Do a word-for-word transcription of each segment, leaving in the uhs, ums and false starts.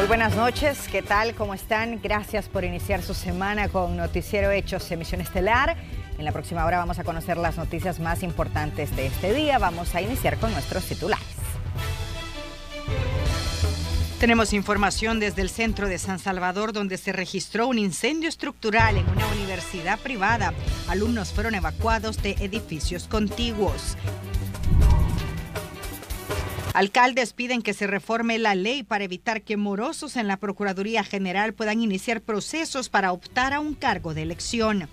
Muy buenas noches, ¿qué tal? ¿Cómo están? Gracias por iniciar su semana con Noticiero Hechos, emisión estelar. En la próxima hora vamos a conocer las noticias más importantes de este día. Vamos a iniciar con nuestros titulares. Tenemos información desde el centro de San Salvador, donde se registró un incendio estructural en una universidad privada. Alumnos fueron evacuados de edificios contiguos. Alcaldes piden que se reforme la ley para evitar que morosos en la Procuraduría General puedan iniciar procesos para optar a un cargo de elección.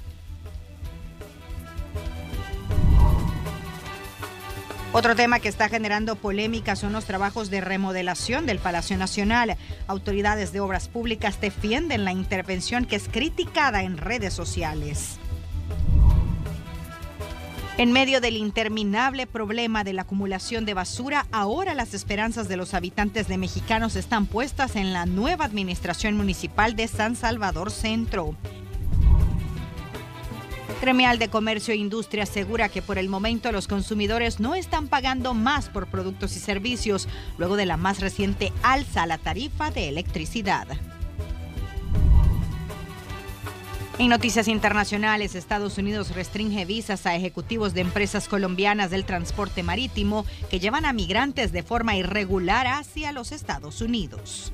Otro tema que está generando polémica son los trabajos de remodelación del Palacio Nacional. Autoridades de Obras Públicas defienden la intervención que es criticada en redes sociales. En medio del interminable problema de la acumulación de basura, ahora las esperanzas de los habitantes de Mexicanos están puestas en la nueva administración municipal de San Salvador Centro. Gremial de Comercio e Industria asegura que por el momento los consumidores no están pagando más por productos y servicios, luego de la más reciente alza a la tarifa de electricidad. En noticias internacionales, Estados Unidos restringe visas a ejecutivos de empresas colombianas del transporte marítimo que llevan a migrantes de forma irregular hacia los Estados Unidos.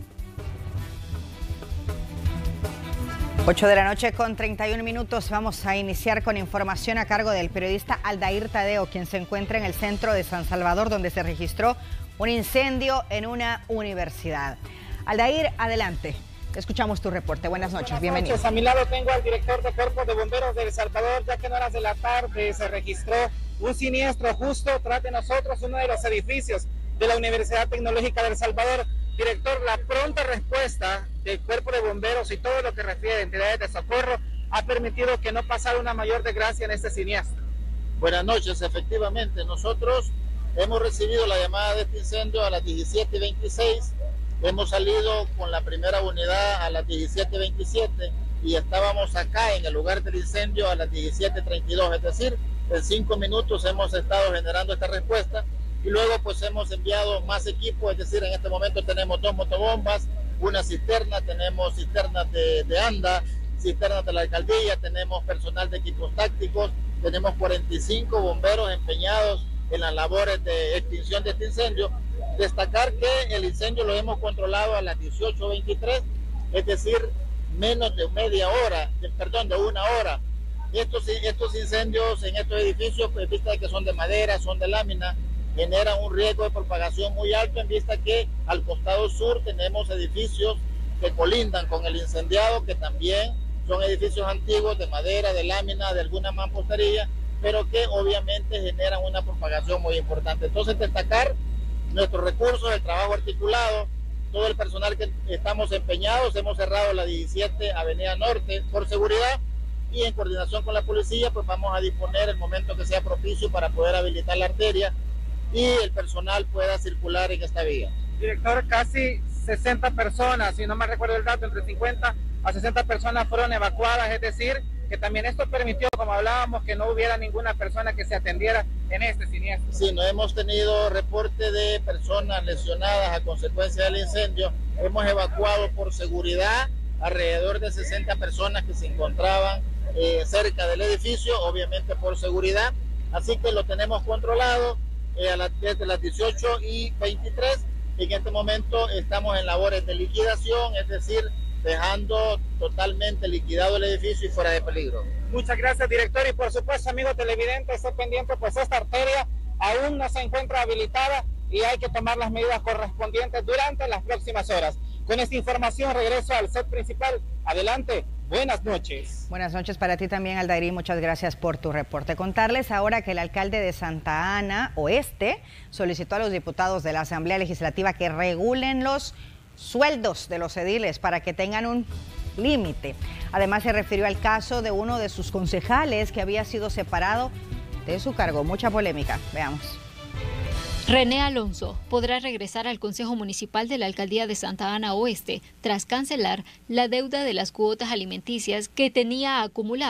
ocho de la noche con treinta y un minutos. Vamos a iniciar con información a cargo del periodista Aldair Tadeo, quien se encuentra en el centro de San Salvador, donde se registró un incendio en una universidad. Aldair, adelante. Escuchamos tu reporte. Buenas noches, Buenas bienvenido. Noches. A mi lado tengo al director de Cuerpo de Bomberos de El Salvador, ya que en horas de la tarde se registró un siniestro justo tras de nosotros, uno de los edificios de la Universidad Tecnológica de El Salvador. Director, la pronta respuesta del Cuerpo de Bomberos y todo lo que refiere a entidades de socorro ha permitido que no pasara una mayor desgracia en este siniestro. Buenas noches, efectivamente, nosotros hemos recibido la llamada de este incendio a las diecisiete veintiséis, hemos salido con la primera unidad a las diecisiete veintisiete y estábamos acá en el lugar del incendio a las diecisiete treinta y dos, es decir, en cinco minutos hemos estado generando esta respuesta. Y luego pues hemos enviado más equipos, es decir, en este momento tenemos dos motobombas, una cisterna, tenemos cisternas de, de ANDA, cisternas de la alcaldía, tenemos personal de equipos tácticos, tenemos cuarenta y cinco bomberos empeñados en las labores de extinción de este incendio. Destacar que el incendio lo hemos controlado a las dieciocho veintitrés, es decir, menos de media hora, de, perdón, de una hora. Estos, estos incendios en estos edificios, pues vista de que son de madera, son de lámina, generan un riesgo de propagación muy alto en vista que al costado sur tenemos edificios que colindan con el incendiado, que también son edificios antiguos de madera, de lámina, de alguna mampostería, pero que obviamente generan una propagación muy importante. Entonces destacar nuestros recursos, el trabajo articulado, todo el personal que estamos empeñados, hemos cerrado la diecisiete Avenida Norte por seguridad y en coordinación con la policía pues vamos a disponer el momento que sea propicio para poder habilitar la arteria y el personal pueda circular en esta vía. Director, casi sesenta personas, si no me recuerdo el dato, entre cincuenta a sesenta personas fueron evacuadas, es decir, que también esto permitió, como hablábamos, que no hubiera ninguna persona que se atendiera en este siniestro. Sí, no hemos tenido reporte de personas lesionadas a consecuencia del incendio. Hemos evacuado por seguridad alrededor de sesenta personas que se encontraban eh, cerca del edificio, obviamente por seguridad, así que lo tenemos controlado. Eh, a las, desde las dieciocho y veintitrés, en este momento estamos en labores de liquidación, es decir, dejando totalmente liquidado el edificio y fuera de peligro. Muchas gracias, director, y por supuesto, amigo televidente, esté pendiente, pues esta arteria aún no se encuentra habilitada y hay que tomar las medidas correspondientes durante las próximas horas. Con esta información regreso al set principal. Adelante. Buenas noches. Buenas noches para ti también, Aldair, muchas gracias por tu reporte. Contarles ahora que el alcalde de Santa Ana Oeste solicitó a los diputados de la Asamblea Legislativa que regulen los sueldos de los ediles para que tengan un límite. Además se refirió al caso de uno de sus concejales que había sido separado de su cargo. Mucha polémica. Veamos. René Alonso podrá regresar al Consejo Municipal de la Alcaldía de Santa Ana Oeste tras cancelar la deuda de las cuotas alimenticias que tenía acumuladas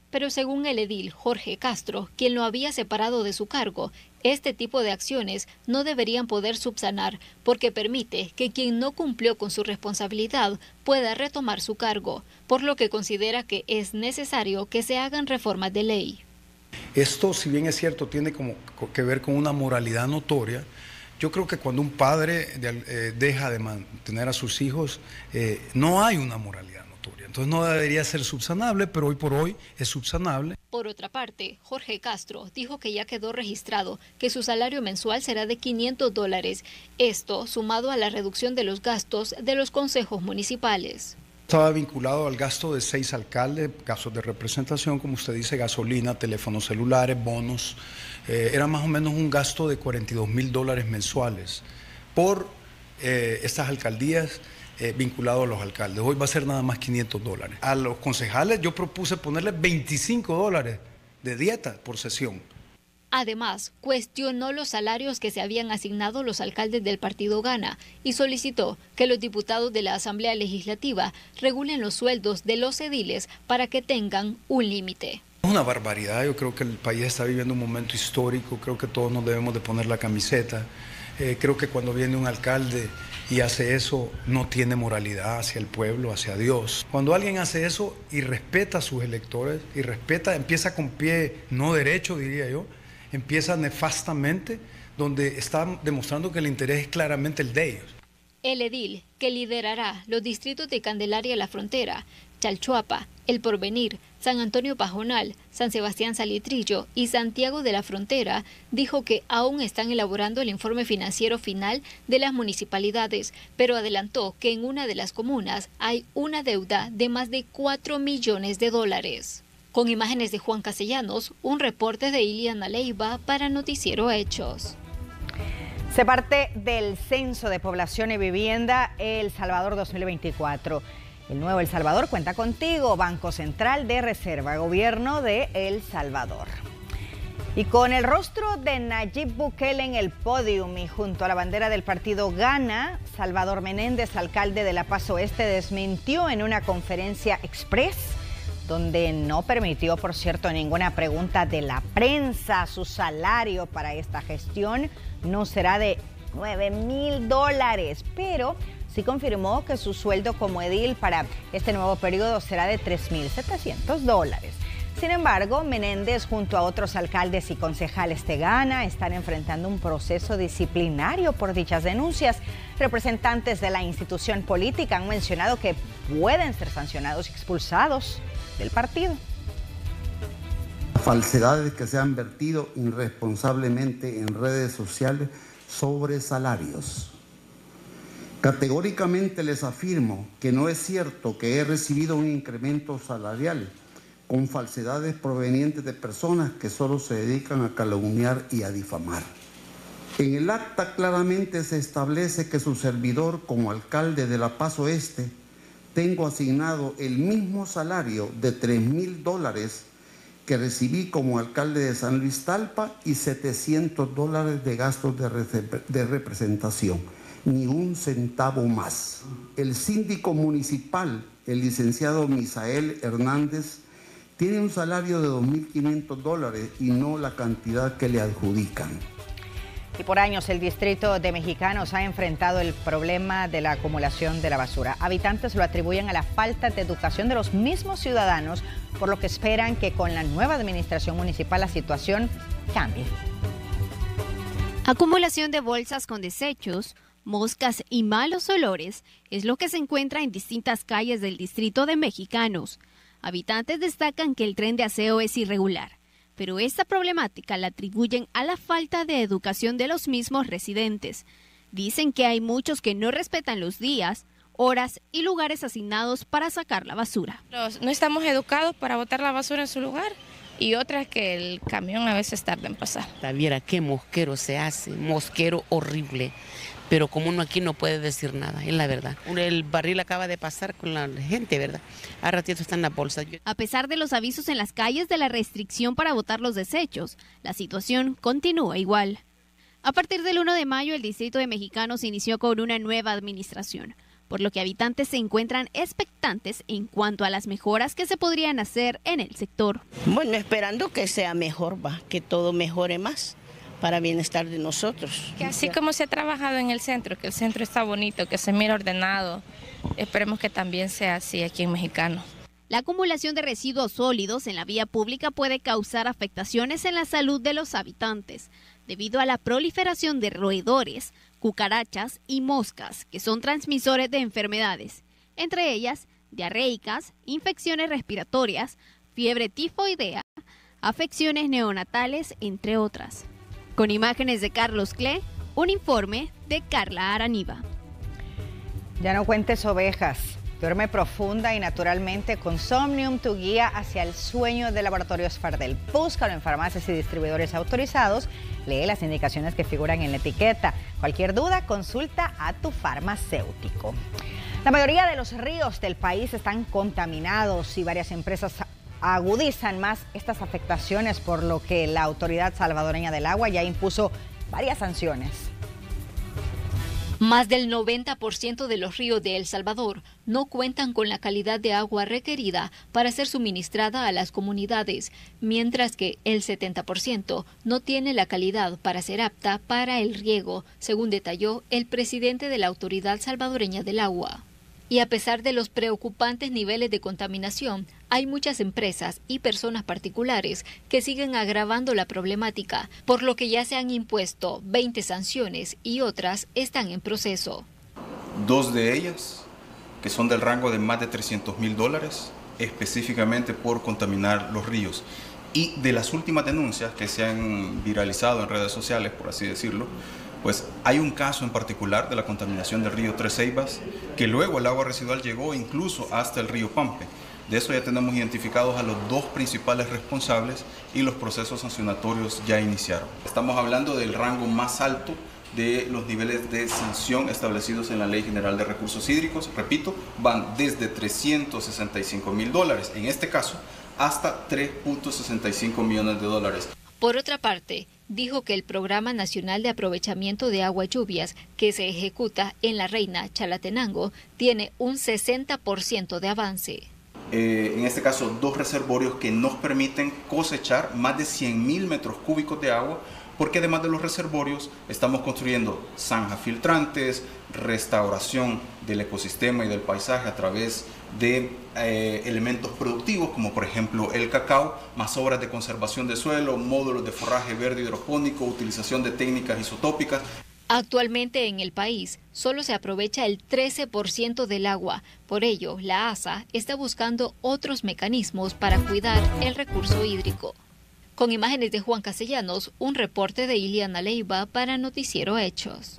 Pero según el edil Jorge Castro, quien lo había separado de su cargo, este tipo de acciones no deberían poder subsanar porque permite que quien no cumplió con su responsabilidad pueda retomar su cargo, por lo que considera que es necesario que se hagan reformas de ley. Esto, si bien es cierto, tiene como que ver con una moralidad notoria. Yo creo que cuando un padre de, eh, deja de mantener a sus hijos, eh, no hay una moralidad notoria. Entonces no debería ser subsanable, pero hoy por hoy es subsanable. Por otra parte, Jorge Castro dijo que ya quedó registrado que su salario mensual será de quinientos dólares. Esto sumado a la reducción de los gastos de los consejos municipales. Estaba vinculado al gasto de seis alcaldes, gastos de representación, como usted dice, gasolina, teléfonos celulares, bonos. Eh, era más o menos un gasto de cuarenta y dos mil dólares mensuales por eh, estas alcaldías eh, vinculado a los alcaldes. Hoy va a ser nada más quinientos dólares. A los concejales yo propuse ponerle veinticinco dólares de dieta por sesión. Además, cuestionó los salarios que se habían asignado los alcaldes del partido Gana y solicitó que los diputados de la Asamblea Legislativa regulen los sueldos de los ediles para que tengan un límite. Es una barbaridad, yo creo que el país está viviendo un momento histórico, creo que todos nos debemos de poner la camiseta. Eh, creo que cuando viene un alcalde y hace eso, no tiene moralidad hacia el pueblo, hacia Dios. Cuando alguien hace eso y respeta a sus electores, y respeta, empieza con pie no derecho, diría yo, empieza nefastamente, donde está demostrando que el interés es claramente el de ellos. El edil, que liderará los distritos de Candelaria La Frontera, Chalchuapa, El Porvenir, San Antonio Pajonal, San Sebastián Salitrillo y Santiago de la Frontera, dijo que aún están elaborando el informe financiero final de las municipalidades, pero adelantó que en una de las comunas hay una deuda de más de cuatro millones de dólares. Con imágenes de Juan Castellanos, un reporte de Iliana Leiva para Noticiero Hechos. Se parte del Censo de Población y Vivienda El Salvador dos mil veinticuatro. El nuevo El Salvador cuenta contigo, Banco Central de Reserva, Gobierno de El Salvador. Y con el rostro de Nayib Bukele en el podium y junto a la bandera del partido Gana, Salvador Menéndez, alcalde de La Paz Oeste, desmintió en una conferencia express donde no permitió, por cierto, ninguna pregunta de la prensa. Su salario para esta gestión no será de nueve mil dólares, pero sí confirmó que su sueldo como edil para este nuevo periodo será de tres mil setecientos dólares. Sin embargo, Menéndez junto a otros alcaldes y concejales de Gana están enfrentando un proceso disciplinario por dichas denuncias. Representantes de la institución política han mencionado que pueden ser sancionados y expulsados del partido. Falsedades que se han vertido irresponsablemente en redes sociales sobre salarios. Categóricamente les afirmo que no es cierto que he recibido un incremento salarial con falsedades provenientes de personas que solo se dedican a calumniar y a difamar. En el acta claramente se establece que su servidor como alcalde de La Paz Oeste tengo asignado el mismo salario de tres mil dólares que recibí como alcalde de San Luis Talpa y setecientos dólares de gastos de, de representación, ni un centavo más. El síndico municipal, el licenciado Misael Hernández, tiene un salario de dos mil quinientos dólares y no la cantidad que le adjudican. Y por años el distrito de Mexicanos ha enfrentado el problema de la acumulación de la basura. Habitantes lo atribuyen a la falta de educación de los mismos ciudadanos, por lo que esperan que con la nueva administración municipal la situación cambie. Acumulación de bolsas con desechos, moscas y malos olores es lo que se encuentra en distintas calles del distrito de Mexicanos. Habitantes destacan que el tren de aseo es irregular, pero esta problemática la atribuyen a la falta de educación de los mismos residentes. Dicen que hay muchos que no respetan los días, horas y lugares asignados para sacar la basura. No estamos educados para botar la basura en su lugar y otra que el camión a veces tarda en pasar. Viera qué mosquero se hace, mosquero horrible. Pero como uno aquí no puede decir nada, es la verdad. El barril acaba de pasar con la gente, ¿verdad? A ratito está en la bolsa. A pesar de los avisos en las calles de la restricción para botar los desechos, la situación continúa igual. A partir del uno de mayo, el distrito de Mexicanos inició con una nueva administración. por lo que habitantes se encuentran expectantes en cuanto a las mejoras que se podrían hacer en el sector. Bueno, esperando que sea mejor, va, que todo mejore más para bienestar de nosotros. Que así como se ha trabajado en el centro, que el centro está bonito, que se mira ordenado, esperemos que también sea así aquí en Mexicano. La acumulación de residuos sólidos en la vía pública puede causar afectaciones en la salud de los habitantes, debido a la proliferación de roedores, cucarachas y moscas, que son transmisores de enfermedades, entre ellas diarreicas, infecciones respiratorias, fiebre tifoidea, afecciones neonatales, entre otras. Con imágenes de Carlos Cle, un informe de Carla Araniva. Ya no cuentes ovejas. Duerme profunda y naturalmente con Somnium, tu guía hacia el sueño de Laboratorios Fardel. Búscalo en farmacias y distribuidores autorizados. Lee las indicaciones que figuran en la etiqueta. Cualquier duda, consulta a tu farmacéutico. La mayoría de los ríos del país están contaminados y varias empresas agudizan más estas afectaciones, por lo que la Autoridad Salvadoreña del Agua ya impuso varias sanciones. Más del noventa por ciento de los ríos de El Salvador no cuentan con la calidad de agua requerida para ser suministrada a las comunidades, mientras que el setenta por ciento no tiene la calidad para ser apta para el riego, según detalló el presidente de la Autoridad Salvadoreña del Agua. Y a pesar de los preocupantes niveles de contaminación, hay muchas empresas y personas particulares que siguen agravando la problemática, por lo que ya se han impuesto veinte sanciones y otras están en proceso. Dos de ellas, que son del rango de más de trescientos mil dólares, específicamente por contaminar los ríos. Y de las últimas denuncias que se han viralizado en redes sociales, por así decirlo, pues hay un caso en particular de la contaminación del río Tres Ceibas, que luego el agua residual llegó incluso hasta el río Pampe. De eso ya tenemos identificados a los dos principales responsables y los procesos sancionatorios ya iniciaron. Estamos hablando del rango más alto de los niveles de sanción establecidos en la Ley General de Recursos Hídricos. Repito, van desde trescientos sesenta y cinco mil dólares, en este caso, hasta tres punto sesenta y cinco millones de dólares. Por otra parte, dijo que el Programa Nacional de Aprovechamiento de Agua y Lluvias, que se ejecuta en La Reina, Chalatenango, tiene un sesenta por ciento de avance. Eh, en este caso, dos reservorios que nos permiten cosechar más de cien mil metros cúbicos de agua, porque además de los reservorios estamos construyendo zanjas filtrantes, restauración del ecosistema y del paisaje a través de eh, elementos productivos como por ejemplo el cacao, más obras de conservación de suelo, módulos de forraje verde hidropónico, utilización de técnicas isotópicas. Actualmente en el país solo se aprovecha el trece por ciento del agua. Por ello, la A S A está buscando otros mecanismos para cuidar el recurso hídrico. Con imágenes de Juan Castellanos, un reporte de Iliana Leiva para Noticiero Hechos.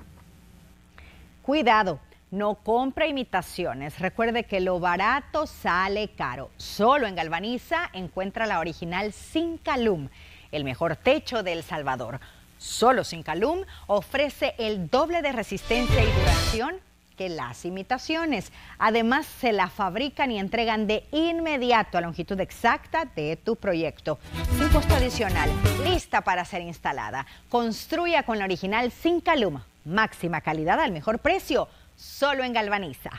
Cuidado, no compre imitaciones. Recuerde que lo barato sale caro. Solo en Galvaniza encuentra la original Sincalum, el mejor techo de El Salvador. Solo Sincalum ofrece el doble de resistencia y duración que las imitaciones. Además, se la fabrican y entregan de inmediato a longitud exacta de tu proyecto, sin costo adicional, lista para ser instalada. Construya con la original Sincalum. Máxima calidad al mejor precio, solo en Galvaniza.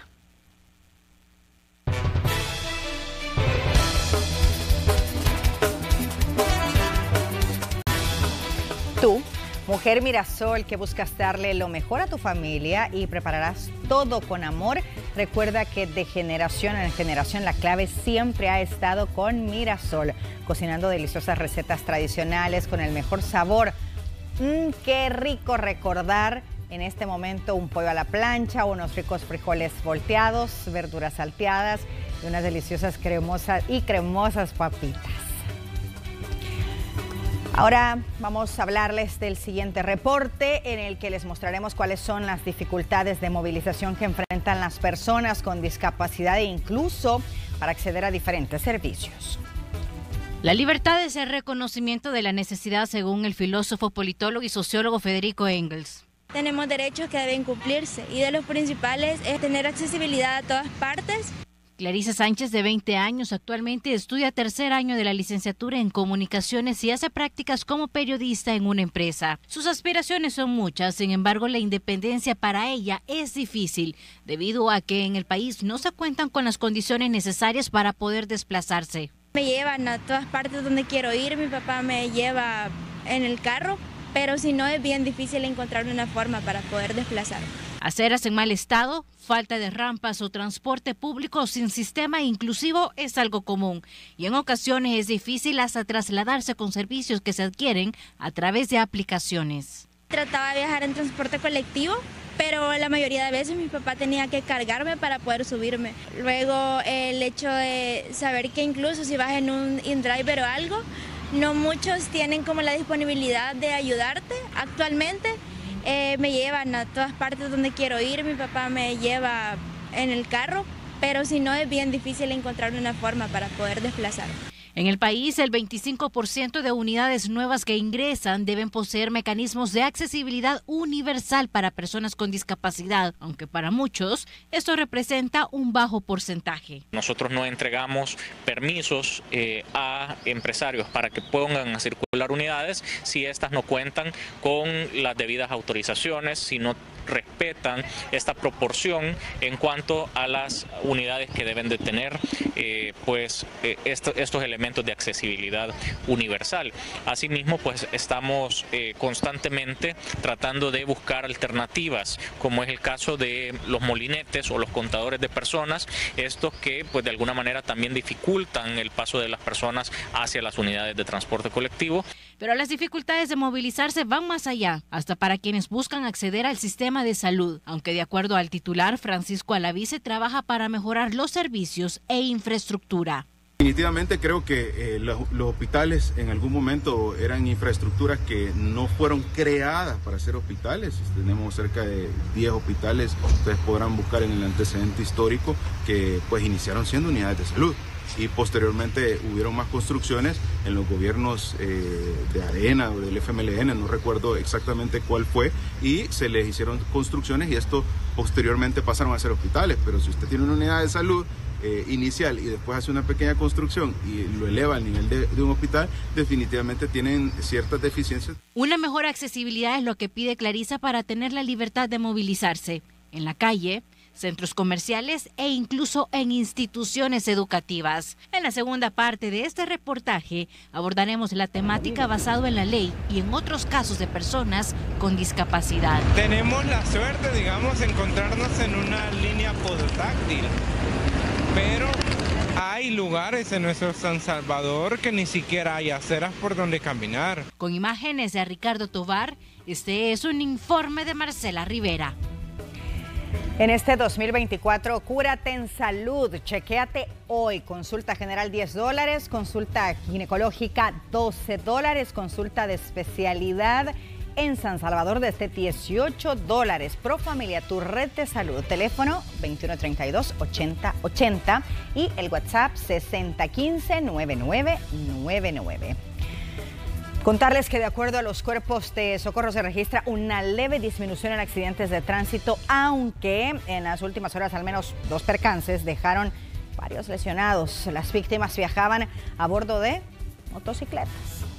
Tú, mujer Mirasol, que buscas darle lo mejor a tu familia y prepararás todo con amor, recuerda que de generación en generación la clave siempre ha estado con Mirasol, cocinando deliciosas recetas tradicionales con el mejor sabor. Mmm, qué rico recordar en este momento un pollo a la plancha, unos ricos frijoles volteados, verduras salteadas y unas deliciosas cremosas y cremosas papitas. Ahora vamos a hablarles del siguiente reporte en el que les mostraremos cuáles son las dificultades de movilización que enfrentan las personas con discapacidad e incluso para acceder a diferentes servicios. La libertad es el reconocimiento de la necesidad, según el filósofo, politólogo y sociólogo Federico Engels. Tenemos derechos que deben cumplirse y de los principales es tener accesibilidad a todas partes. Clarisa Sánchez, de veinte años, actualmente estudia tercer año de la licenciatura en comunicaciones y hace prácticas como periodista en una empresa. Sus aspiraciones son muchas, sin embargo, la independencia para ella es difícil, debido a que en el país no se cuentan con las condiciones necesarias para poder desplazarse. Me llevan a todas partes donde quiero ir, mi papá me lleva en el carro, pero si no es bien difícil encontrar una forma para poder desplazarme. Aceras en mal estado, falta de rampas o transporte público sin sistema inclusivo es algo común y en ocasiones es difícil hasta trasladarse con servicios que se adquieren a través de aplicaciones. Trataba de viajar en transporte colectivo, pero la mayoría de veces mi papá tenía que cargarme para poder subirme. Luego el hecho de saber que incluso si vas en un InDriver o algo, no muchos tienen como la disponibilidad de ayudarte actualmente. Eh, me llevan a todas partes donde quiero ir, mi papá me lleva en el carro, pero si no es bien difícil encontrar una forma para poder desplazarme. En el país, el veinticinco por ciento de unidades nuevas que ingresan deben poseer mecanismos de accesibilidad universal para personas con discapacidad, aunque para muchos esto representa un bajo porcentaje. Nosotros no entregamos permisos eh, a empresarios para que pongan a circular unidades si estas no cuentan con las debidas autorizaciones, si no respetan esta proporción en cuanto a las unidades que deben de tener eh, pues eh, esto, estos elementos de accesibilidad universal. Asimismo, pues estamos eh, constantemente tratando de buscar alternativas, como es el caso de los molinetes o los contadores de personas, estos que pues de alguna manera también dificultan el paso de las personas hacia las unidades de transporte colectivo. Pero las dificultades de movilizarse van más allá, hasta para quienes buscan acceder al sistema de salud, aunque de acuerdo al titular Francisco Alaví se trabaja para mejorar los servicios e infraestructura. Definitivamente creo que eh, los, los hospitales en algún momento eran infraestructuras que no fueron creadas para ser hospitales. Tenemos cerca de diez hospitales, ustedes podrán buscar en el antecedente histórico, que pues iniciaron siendo unidades de salud. Y posteriormente hubieron más construcciones en los gobiernos eh, de Arena o del F M L N, no recuerdo exactamente cuál fue, y se les hicieron construcciones y esto posteriormente pasaron a ser hospitales. Pero si usted tiene una unidad de salud eh, inicial y después hace una pequeña construcción y lo eleva al nivel de, de un hospital, definitivamente tienen ciertas deficiencias. Una mejor accesibilidad es lo que pide Clarisa para tener la libertad de movilizarse en la calle, centros comerciales e incluso en instituciones educativas. En la segunda parte de este reportaje abordaremos la temática basada en la ley y en otros casos de personas con discapacidad. Tenemos la suerte, digamos, de encontrarnos en una línea podotáctil, pero hay lugares en nuestro San Salvador que ni siquiera hay aceras por donde caminar. Con imágenes de Ricardo Tovar, este es un informe de Marcela Rivera. En este dos mil veinticuatro, cúrate en salud, chequéate hoy. Consulta general diez dólares, consulta ginecológica doce dólares, consulta de especialidad en San Salvador desde dieciocho dólares. Profamilia, tu red de salud, teléfono veintiuno treinta y dos, ochenta ochenta y el WhatsApp sesenta quince, noventa y nueve noventa y nueve. Contarles que de acuerdo a los cuerpos de socorro se registra una leve disminución en accidentes de tránsito, aunque en las últimas horas al menos dos percances dejaron varios lesionados. Las víctimas viajaban a bordo de motocicletas.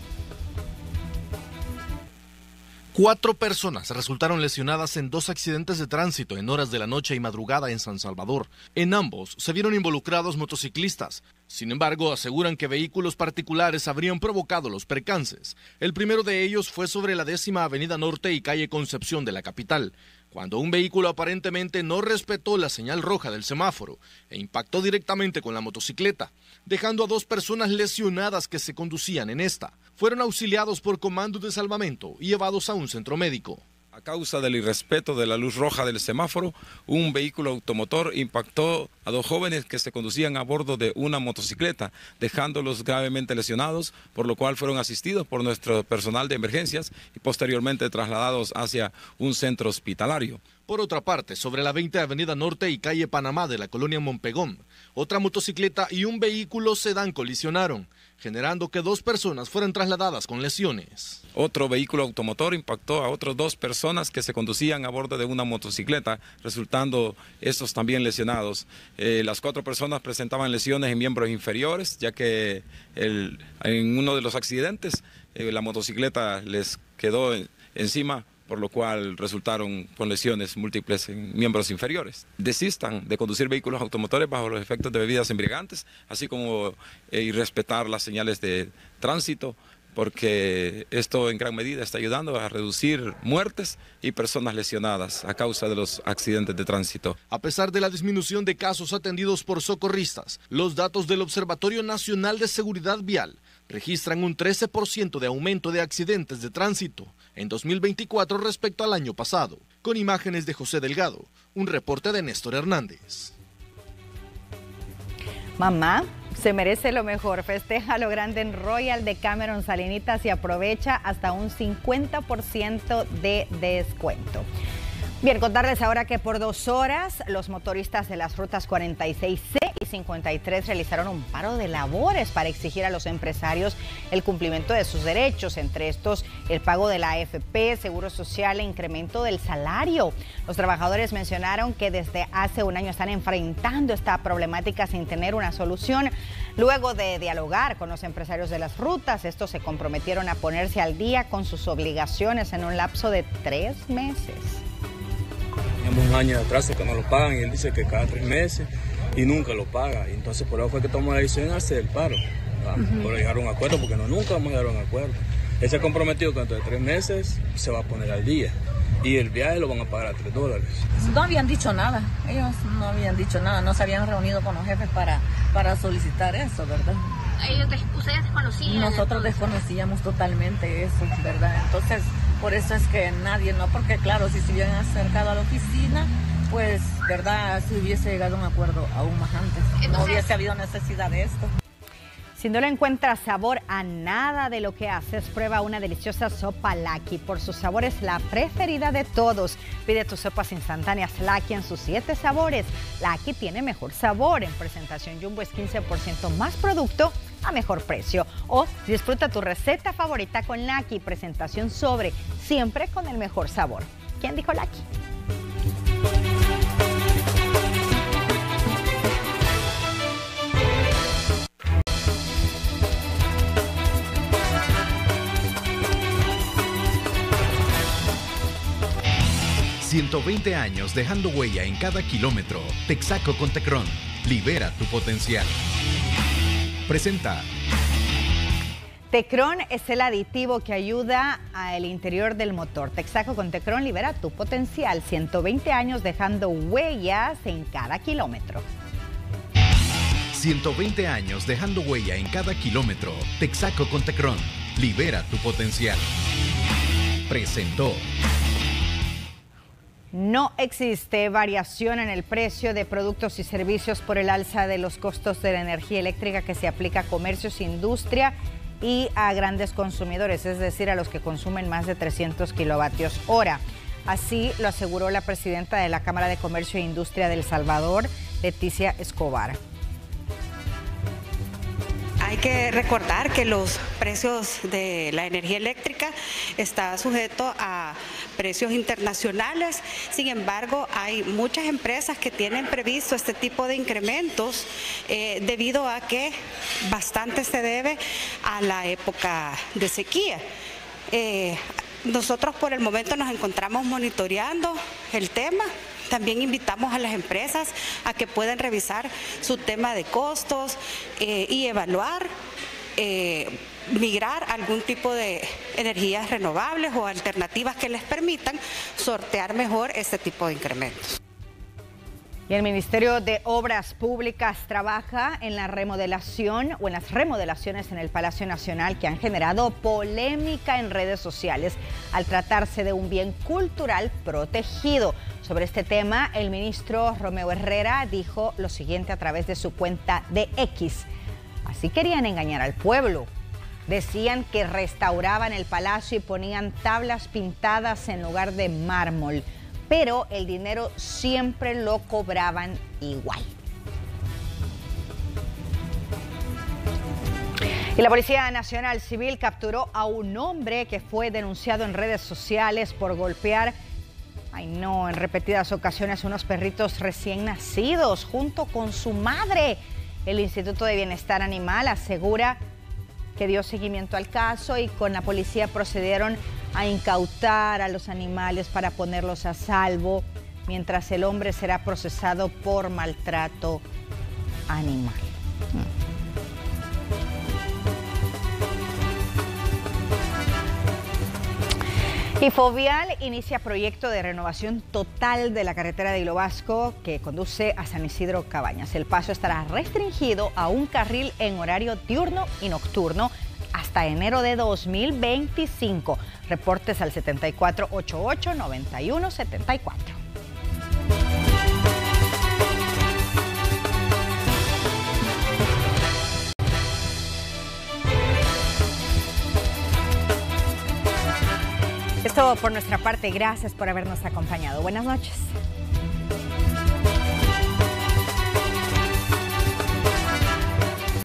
Cuatro personas resultaron lesionadas en dos accidentes de tránsito en horas de la noche y madrugada en San Salvador. En ambos se vieron involucrados motociclistas. Sin embargo, aseguran que vehículos particulares habrían provocado los percances. El primero de ellos fue sobre la décima Avenida Norte y calle Concepción de la capital, cuando un vehículo aparentemente no respetó la señal roja del semáforo e impactó directamente con la motocicleta, dejando a dos personas lesionadas que se conducían en esta. Fueron auxiliados por comandos de salvamento y llevados a un centro médico. A causa del irrespeto de la luz roja del semáforo, un vehículo automotor impactó a dos jóvenes que se conducían a bordo de una motocicleta, dejándolos gravemente lesionados, por lo cual fueron asistidos por nuestro personal de emergencias y posteriormente trasladados hacia un centro hospitalario. Por otra parte, sobre la veinte Avenida Norte y calle Panamá de la colonia Montpegón, otra motocicleta y un vehículo sedán colisionaron. generando que dos personas fueran trasladadas con lesiones. Otro vehículo automotor impactó a otras dos personas que se conducían a bordo de una motocicleta, resultando estos también lesionados. Eh, las cuatro personas presentaban lesiones en miembros inferiores, ya que el, en uno de los accidentes eh, la motocicleta les quedó en, encima, por lo cual resultaron con lesiones múltiples en miembros inferiores. Desistan de conducir vehículos automotores bajo los efectos de bebidas embriagantes, así como eh, irrespetar las señales de tránsito, porque esto en gran medida está ayudando a reducir muertes y personas lesionadas a causa de los accidentes de tránsito. A pesar de la disminución de casos atendidos por socorristas, los datos del Observatorio Nacional de Seguridad Vial registran un trece por ciento de aumento de accidentes de tránsito en dos mil veinticuatro respecto al año pasado. Con imágenes de José Delgado, un reporte de Néstor Hernández. Mamá se merece lo mejor. Festeja lo grande en Royal de Cameron Salinitas y aprovecha hasta un cincuenta por ciento de descuento. Bien, contarles ahora que por dos horas los motoristas de las rutas cuarenta y seis C y cincuenta y tres realizaron un paro de labores para exigir a los empresarios el cumplimiento de sus derechos, entre estos el pago de la A F P, seguro social e incremento del salario. Los trabajadores mencionaron que desde hace un año están enfrentando esta problemática sin tener una solución. Luego de dialogar con los empresarios de las rutas, estos se comprometieron a ponerse al día con sus obligaciones en un lapso de tres meses. Tenemos un año de atraso que no lo pagan y él dice que cada tres meses y nunca lo paga. Y entonces por eso fue que tomó la decisión de hacer el paro. Uh-huh. Por llegar a un acuerdo, porque no, nunca vamos a llegar a un acuerdo. Él se ha comprometido que dentro de tres meses se va a poner al día. Y el viaje lo van a pagar a tres dólares. No habían dicho nada, ellos no habían dicho nada, no se habían reunido con los jefes para, para solicitar eso, ¿verdad? Ellos, ustedes desconocían. Nosotros desconocíamos totalmente eso, ¿verdad? Entonces, por eso es que nadie, no, porque claro, si se hubieran acercado a la oficina, pues, ¿verdad? Si hubiese llegado a un acuerdo aún más antes. Entonces, no hubiese habido necesidad de esto. Si no le encuentras sabor a nada de lo que haces, prueba una deliciosa sopa Lucky. Por su sabor es la preferida de todos. Pide tus sopas instantáneas Lucky en sus siete sabores. Lucky tiene mejor sabor. En presentación Jumbo es quince por ciento más producto a mejor precio. O disfruta tu receta favorita con Lucky. Presentación sobre, siempre con el mejor sabor. ¿Quién dijo Lucky? ciento veinte años dejando huella en cada kilómetro. Texaco con Tecron. Libera tu potencial. Presenta. Tecron es el aditivo que ayuda al interior del motor. Texaco con Tecron libera tu potencial. ciento veinte años dejando huellas en cada kilómetro. ciento veinte años dejando huella en cada kilómetro. Texaco con Tecron. Libera tu potencial. Presentó. No existe variación en el precio de productos y servicios por el alza de los costos de la energía eléctrica que se aplica a comercios, industria y a grandes consumidores, es decir, a los que consumen más de trescientos kilovatios hora. Así lo aseguró la presidenta de la Cámara de Comercio e Industria de El Salvador, Leticia Escobar. Hay que recordar que los precios de la energía eléctrica está sujeto a precios internacionales. Sin embargo, hay muchas empresas que tienen previsto este tipo de incrementos eh, debido a que bastante se debe a la época de sequía. Eh, nosotros por el momento nos encontramos monitoreando el tema. También invitamos a las empresas a que puedan revisar su tema de costos eh, y evaluar, eh, migrar a algún tipo de energías renovables o alternativas que les permitan sortear mejor este tipo de incrementos. Y el Ministerio de Obras Públicas trabaja en la remodelación o en las remodelaciones en el Palacio Nacional que han generado polémica en redes sociales al tratarse de un bien cultural protegido. Sobre este tema, el ministro Romeo Herrera dijo lo siguiente a través de su cuenta de X. Así querían engañar al pueblo. Decían que restauraban el palacio y ponían tablas pintadas en lugar de mármol, pero el dinero siempre lo cobraban igual. Y la Policía Nacional Civil capturó a un hombre que fue denunciado en redes sociales por golpear, ay no, en repetidas ocasiones unos perritos recién nacidos junto con su madre. El Instituto de Bienestar Animal asegura que dio seguimiento al caso y con la policía procedieron a incautar a los animales para ponerlos a salvo, mientras el hombre será procesado por maltrato animal. Y Fovial inicia proyecto de renovación total de la carretera de Hilo Vasco que conduce a San Isidro Cabañas. El paso estará restringido a un carril en horario diurno y nocturno hasta enero de dos mil veinticinco. Reportes al setenta y cuatro ochenta y ocho, noventa y uno setenta y cuatro. Es todo por nuestra parte. Gracias por habernos acompañado. Buenas noches.